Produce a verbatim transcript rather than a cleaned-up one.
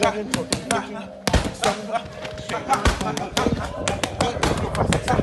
seven, fourteen, fifteen, sixteen, seventeen, eighteen, nineteen, twenty, twenty-one, twenty-two, twenty-three, twenty-four, twenty-five, twenty-six,